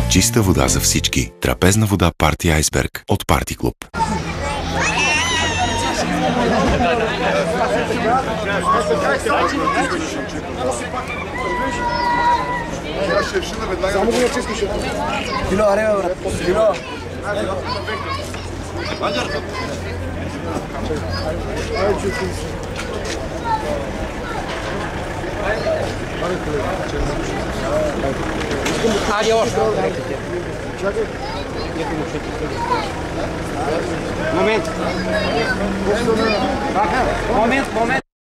Чиста вода за всички. Трапезна вода Парти Айсберг от Парти Клуб. Само го начистиш. Кило, аре, брат. Кило. Adiós. Momento. Momento.